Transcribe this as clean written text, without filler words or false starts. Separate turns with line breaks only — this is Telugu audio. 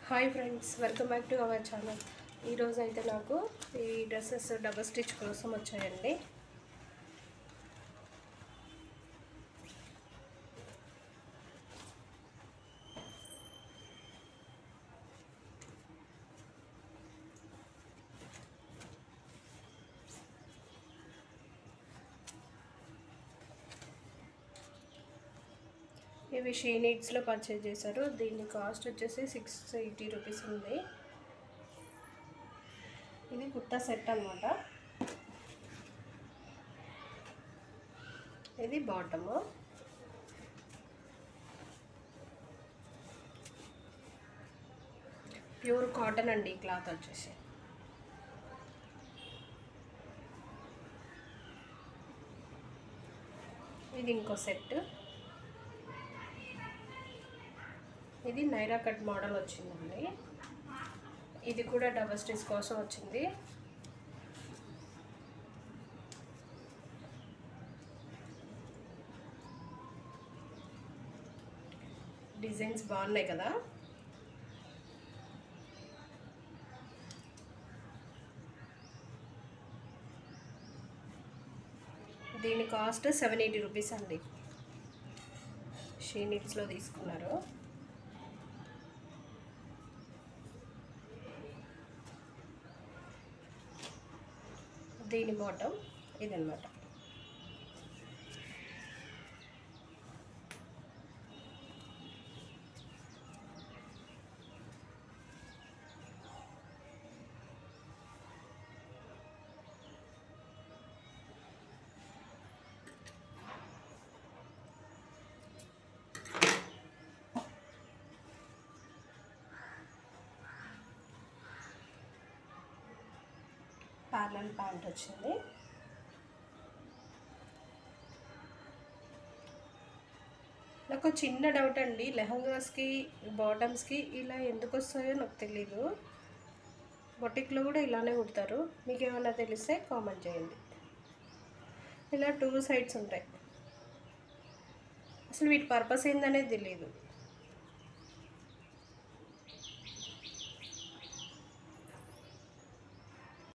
Hi friends, welcome back to our channel. ఈరోజు అయితే నాకు ఈ డ్రెస్సెస్ డబుల్ స్టిచ్ కోసం వచ్చాయండి. ఇవి షీ నీడ్స్లో పర్చేజ్ చేశారు. దీని కాస్ట్ వచ్చేసి 680 రూపీస్ ఉంది. ఇది కుర్తా సెట్ అన్నమాట. ఇది బాటము. ప్యూర్ కాటన్ అండి ఈ క్లాత్ వచ్చేసి. ఇది ఇంకో సెట్. ఇది నైరా కట్ మోడల్ వచ్చిందండి. ఇది కూడా డబల్ స్టిచ్ కోసం వచ్చింది. డిజైన్స్ బాగున్నాయి కదా. దీని కాస్ట్ 780 రూపీస్ అండి. షీ నీడ్స్లో తీసుకున్నారు. దీని బాటమ్ ఇదన్నమాట. ప్యారలల్ ప్యాంట్ వచ్చింది. నాకు చిన్న డౌట్ అండి, లెహంగాస్కి బాటమ్స్కి ఇలా ఎందుకు వస్తాయో నాకు తెలీదు. బొటిక్లో కూడా ఇలానే కుడతారు. మీకు ఏమైనా తెలిస్తే కామెంట్ చేయండి. ఇలా 2 సైడ్స్ ఉంటాయి. అసలు వీటి పర్పస్ ఏందనేది తెలియదు.